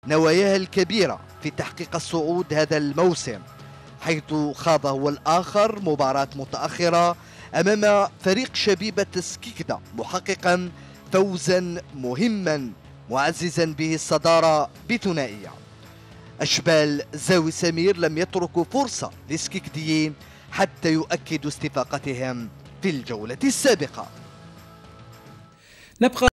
نواياه الكبيرة في تحقيق الصعود هذا الموسم، حيث خاض هو الآخر مباراة متأخرة أمام فريق شبيبة سكيكدا، محققا فوزا مهما معززا به الصدارة بثنائية. أشبال زاوي سمير لم يتركوا فرصة للسكيكديين حتى يؤكدوا استفاقتهم في الجولة السابقة. نبقى